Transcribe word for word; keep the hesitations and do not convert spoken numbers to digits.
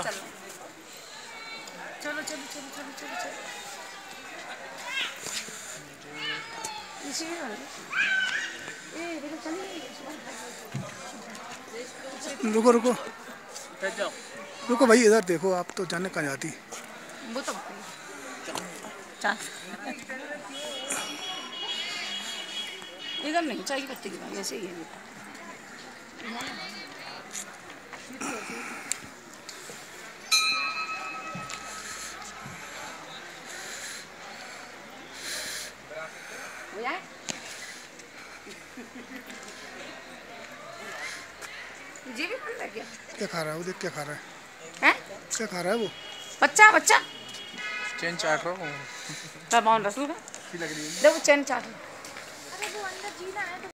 चलो चलो चलो चलो चलो चलो चलो इसी में ए बेटा चलिए रुको रुको रुको भाई, इधर देखो, आप तो जाने कहाँ जाती। वो तो चल इधर नहीं चाहिए पत्ती की बात ऐसे ही है बेटा। जी भी बन गया। क्या खा रहा है वो? देख क्या खा रहा है। हैं? क्या खा रहा है वो? बच्चा बच्चा चेन चाट रहा हूँ। रसूल का देखो चैन चाट। अरे वो अंदर जीना है तो